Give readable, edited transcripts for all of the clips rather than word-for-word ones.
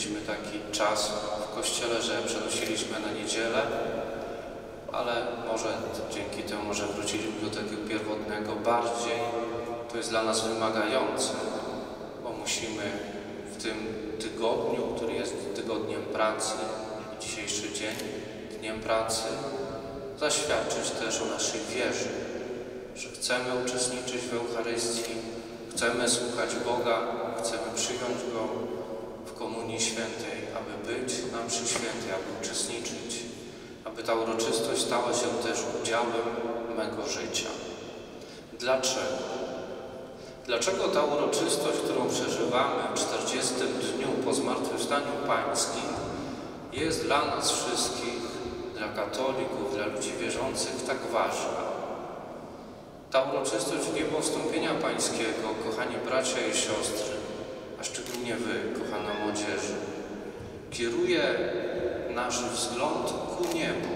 mieliśmy taki czas w Kościele, że przenosiliśmy na niedzielę, ale może dzięki temu, że wróciliśmy do tego pierwotnego, bardziej to jest dla nas wymagające, bo musimy w tym tygodniu, który jest tygodniem pracy, dzisiejszy dzień, dniem pracy, zaświadczyć też o naszej wierze, że chcemy uczestniczyć w Eucharystii, chcemy słuchać Boga, chcemy przyjąć Go w Komunii Świętej, aby być na mszy świętej, aby uczestniczyć, aby ta uroczystość stała się też udziałem mego życia. Dlaczego? Dlaczego ta uroczystość, którą przeżywamy w 40. dniu po Zmartwychwstaniu Pańskim, jest dla nas wszystkich, dla katolików, dla ludzi wierzących tak ważna? Ta uroczystość Niebowstąpienia Pańskiego, kochani bracia i siostry, a szczególnie Wy, kochana młodzieży, kieruje nasz wzgląd ku niebu,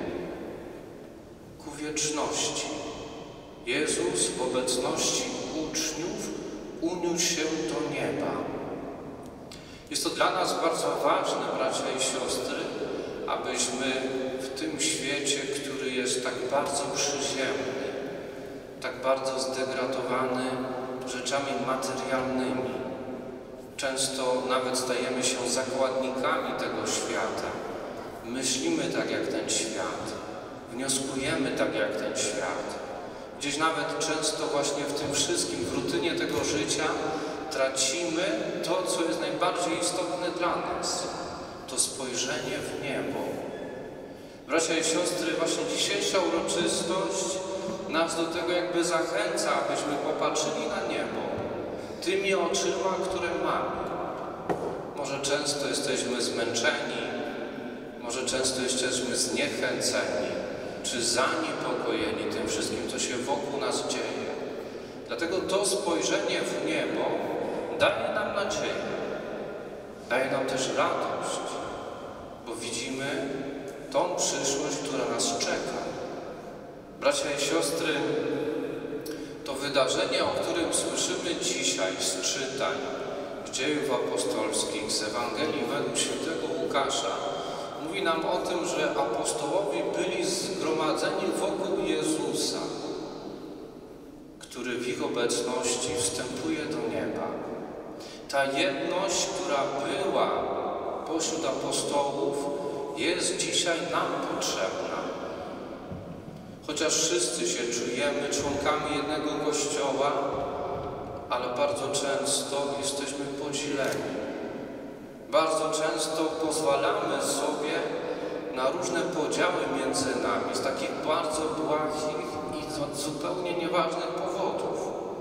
ku wieczności. Jezus w obecności uczniów uniósł się do nieba. Jest to dla nas bardzo ważne, bracia i siostry, abyśmy w tym świecie, który jest tak bardzo przyziemny, tak bardzo zdegradowany rzeczami materialnymi, często nawet stajemy się zakładnikami tego świata. Myślimy tak jak ten świat, wnioskujemy tak jak ten świat. Gdzieś nawet często właśnie w tym wszystkim, w rutynie tego życia tracimy to, co jest najbardziej istotne dla nas. To spojrzenie w niebo. Bracia i siostry, właśnie dzisiejsza uroczystość nas do tego jakby zachęca, abyśmy popatrzyli na niebo tymi oczyma, które mamy. Może często jesteśmy zmęczeni, może często jesteśmy zniechęceni, czy zaniepokojeni tym wszystkim, co się wokół nas dzieje. Dlatego to spojrzenie w niebo daje nam nadzieję, daje nam też radość, bo widzimy tą przyszłość, która nas czeka. Bracia i siostry, to wydarzenie, o którym słyszymy dzisiaj z czytań, z dziejów apostolskich, z Ewangelii według świętego Łukasza, mówi nam o tym, że apostołowie byli zgromadzeni wokół Jezusa, który w ich obecności wstępuje do nieba. Ta jedność, która była pośród apostołów, jest dzisiaj nam potrzebna. Chociaż wszyscy się czujemy członkami jednego Kościoła, ale bardzo często jesteśmy podzieleni. Bardzo często pozwalamy sobie na różne podziały między nami z takich bardzo błahich i zupełnie nieważnych powodów.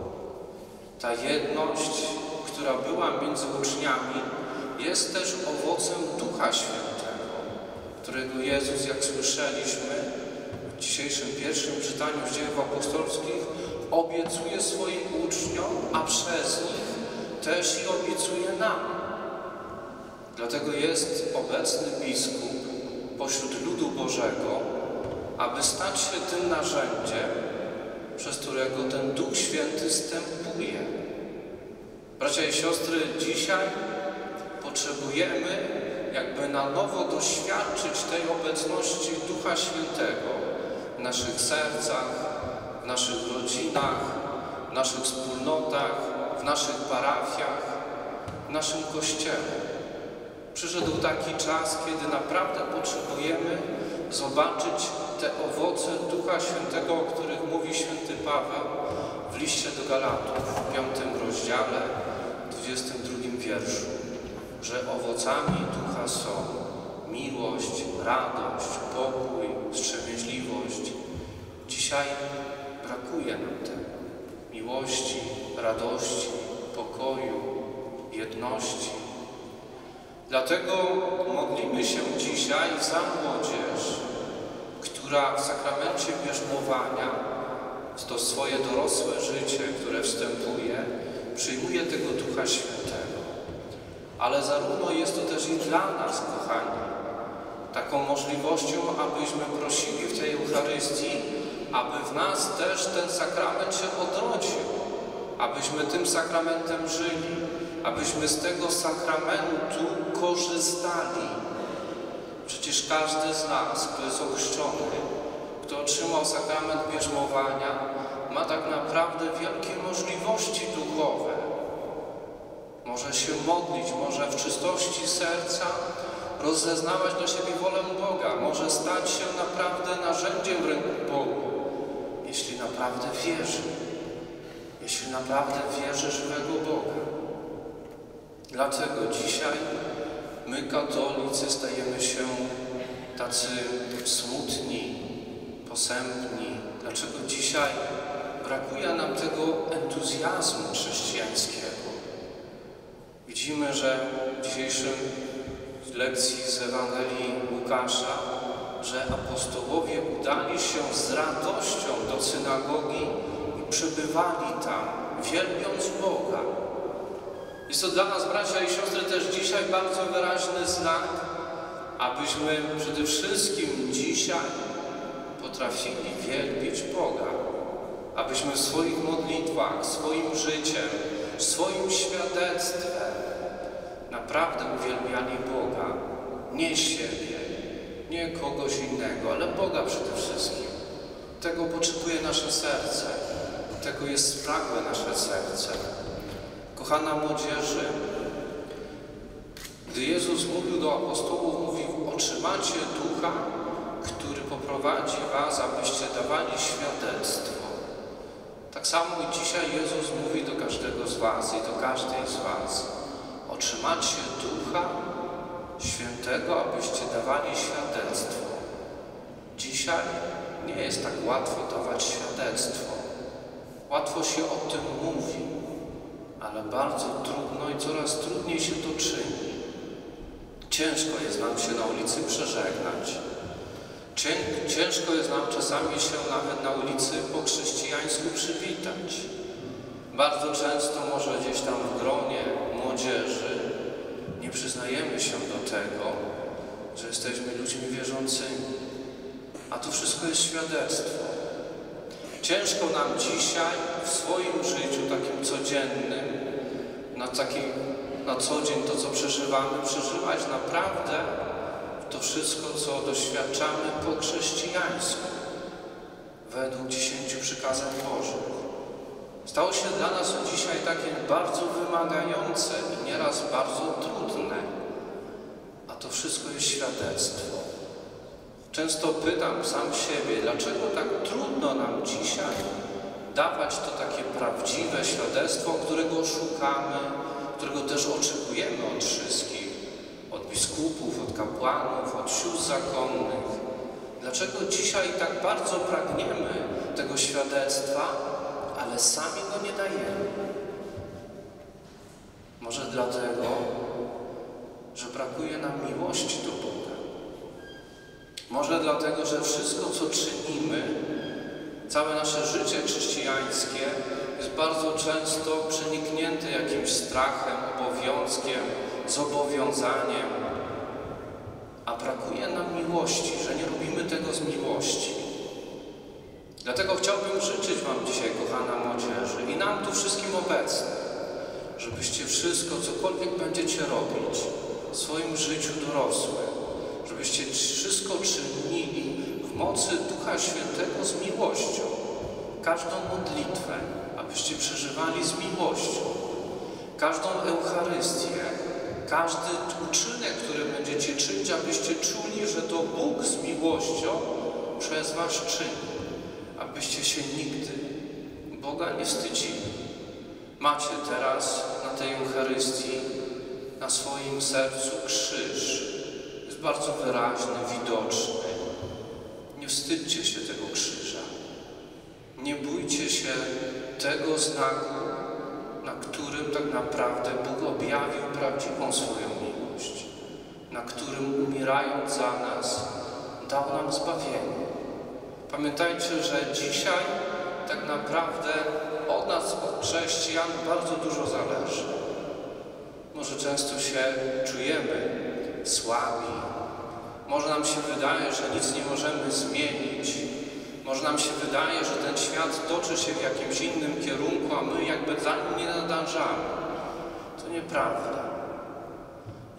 Ta jedność, która była między uczniami, jest też owocem Ducha Świętego, którego Jezus, jak słyszeliśmy w dzisiejszym pierwszym czytaniu z Dziejów Apostolskich, obiecuje swoim uczniom, a przez nich też i obiecuje nam. Dlatego jest obecny biskup pośród ludu Bożego, aby stać się tym narzędziem, przez którego ten Duch Święty zstępuje. Bracia i siostry, dzisiaj potrzebujemy jakby na nowo doświadczyć tej obecności Ducha Świętego w naszych sercach, w naszych rodzinach, w naszych wspólnotach, w naszych parafiach, w naszym Kościele. Przyszedł taki czas, kiedy naprawdę potrzebujemy zobaczyć te owoce Ducha Świętego, o których mówi święty Paweł w liście do Galatów, w 5 rozdziale, 22 wierszu, że owocami Ducha są miłość, radość, pokój, wstrzemięźliwość. Dzisiaj brakuje nam tego. Miłości, radości, pokoju, jedności. Dlatego modlimy się dzisiaj za młodzież, która w sakramencie bierzmowania, to swoje dorosłe życie, które wstępuje, przyjmuje tego Ducha Świętego. Ale zarówno jest to też i dla nas, kochani, taką możliwością, abyśmy prosili w tej Eucharystii, aby w nas też ten sakrament się odrodził, abyśmy tym sakramentem żyli, abyśmy z tego sakramentu wykorzystali. Przecież każdy z nas, kto jest ochrzczony, kto otrzymał sakrament bierzmowania, ma tak naprawdę wielkie możliwości duchowe. Może się modlić, może w czystości serca rozeznawać dla siebie wolę Boga, może stać się naprawdę narzędziem w ręku Bogu, jeśli naprawdę wierzy, jeśli naprawdę wierzy żywego Boga. Dlatego dzisiaj my, katolicy, stajemy się tacy smutni, posępni. Dlaczego dzisiaj brakuje nam tego entuzjazmu chrześcijańskiego? Widzimy, że w dzisiejszym lekcji z Ewangelii Łukasza, że apostołowie udali się z radością do synagogi i przebywali tam, wielbiąc Boga. Jest to dla nas, bracia i siostry, też dzisiaj bardzo wyraźny znak, abyśmy przede wszystkim dzisiaj potrafili wielbić Boga. Abyśmy w swoich modlitwach, swoim życiem, swoim świadectwem naprawdę uwielbiali Boga. Nie siebie, nie kogoś innego, ale Boga przede wszystkim. Tego potrzebuje nasze serce. Tego jest spragłe nasze serce. Kochana młodzieży, gdy Jezus mówił do apostołów, mówił: otrzymacie Ducha, który poprowadzi was, abyście dawali świadectwo. Tak samo i dzisiaj Jezus mówi do każdego z was i do każdej z was: otrzymacie Ducha Świętego, abyście dawali świadectwo. Dzisiaj nie jest tak łatwo dawać świadectwo. Łatwo się o tym mówi, ale bardzo trudno i coraz trudniej się to czyni. Ciężko jest nam się na ulicy przeżegnać. Ciężko jest nam czasami się nawet na ulicy po chrześcijańsku przywitać. Bardzo często może gdzieś tam w gronie młodzieży nie przyznajemy się do tego, że jesteśmy ludźmi wierzącymi. A to wszystko jest świadectwo. Ciężko nam dzisiaj w swoim życiu takim codziennym, na co dzień to, co przeżywamy, przeżywać naprawdę to wszystko, co doświadczamy po chrześcijańsku, według 10 przykazań Bożych. Stało się dla nas dzisiaj takie bardzo wymagające i nieraz bardzo trudne, a to wszystko jest świadectwo. Często pytam sam siebie, dlaczego tak trudno nam dzisiaj dawać to takie prawdziwe świadectwo, którego szukamy, którego też oczekujemy od wszystkich, od biskupów, od kapłanów, od sióstr zakonnych. Dlaczego dzisiaj tak bardzo pragniemy tego świadectwa, ale sami go nie dajemy? Może dlatego, że brakuje nam miłości do Boga. Może dlatego, że wszystko, co czynimy, całe nasze życie chrześcijańskie jest bardzo często przeniknięte jakimś strachem, obowiązkiem, zobowiązaniem, a brakuje nam miłości, że nie robimy tego z miłości. Dlatego chciałbym życzyć wam dzisiaj, kochana młodzieży, i nam tu wszystkim obecnym, żebyście wszystko, cokolwiek będziecie robić w swoim życiu dorosłym, żebyście wszystko czynili w mocy Ducha Świętego z miłością. Każdą modlitwę, abyście przeżywali z miłością. Każdą Eucharystię, każdy uczynek, który będziecie czynić, abyście czuli, że to Bóg z miłością przez was czyni. Abyście się nigdy Boga nie wstydzili. Macie teraz na tej Eucharystii, na swoim sercu krzyż. Jest bardzo wyraźny, widoczny. Nie wstydźcie się tego krzyża. Nie bójcie się tego znaku, na którym tak naprawdę Bóg objawił prawdziwą swoją miłość, na którym umierając za nas dał nam zbawienie. Pamiętajcie, że dzisiaj tak naprawdę od nas, od chrześcijan, bardzo dużo zależy. Może często się czujemy słabi, może nam się wydaje, że nic nie możemy zmienić, może nam się wydaje, że ten świat toczy się w jakimś innym kierunku, a my jakby za nim nie nadążamy. To nieprawda.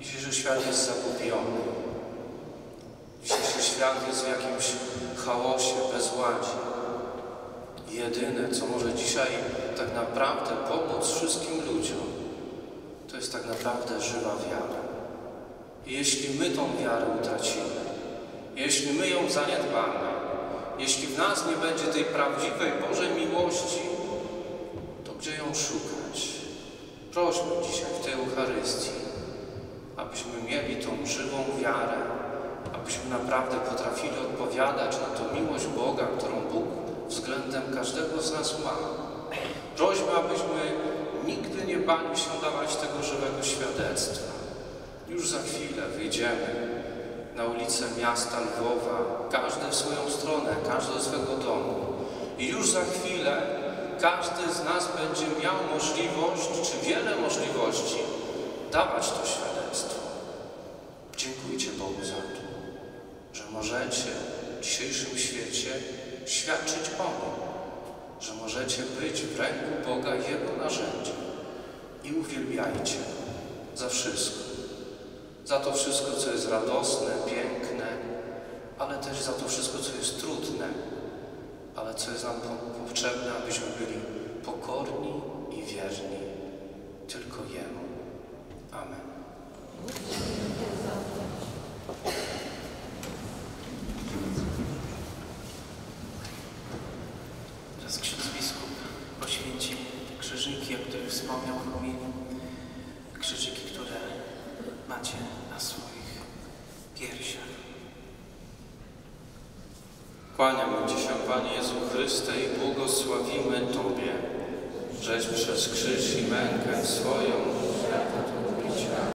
Dzisiejszy świat jest zagubiony. Dzisiejszy świat jest w jakimś chaosie, bezładzie. Jedyne, co może dzisiaj tak naprawdę pomóc wszystkim ludziom, to jest tak naprawdę żywa wiara. I jeśli my tą wiarę utracimy, jeśli my ją zaniedbamy, jeśli w nas nie będzie tej prawdziwej Bożej miłości, to gdzie ją szukać? Prośmy dzisiaj w tej Eucharystii, abyśmy mieli tą żywą wiarę, abyśmy naprawdę potrafili odpowiadać na tą miłość Boga, którą Bóg względem każdego z nas ma. Prośmy, abyśmy nigdy nie bali się dawać tego żywego świadectwa. Już za chwilę wyjdziemy na ulicę miasta Lwowa, każdy w swoją stronę, każdy do swego domu. I już za chwilę każdy z nas będzie miał możliwość, czy wiele możliwości, dawać to świadectwo. Dziękujcie Bogu za to, że możecie w dzisiejszym świecie świadczyć o Nim, że możecie być w ręku Boga Jego narzędziem. I uwielbiajcie za wszystko. Za to wszystko, co jest radosne, piękne, ale też za to wszystko, co jest trudne, ale co jest nam potrzebne, abyśmy byli pokorni i wierni tylko Jemu. Amen. Teraz ksiądz biskup poświęci te krzyżyki, o których wspomniał w homilii. Krzyżyki, które macie na swoich piersiach. Kłaniamy Ci się, Panie Jezu Chryste, i błogosławimy Tobie, żeś przez krzyż i mękę swoją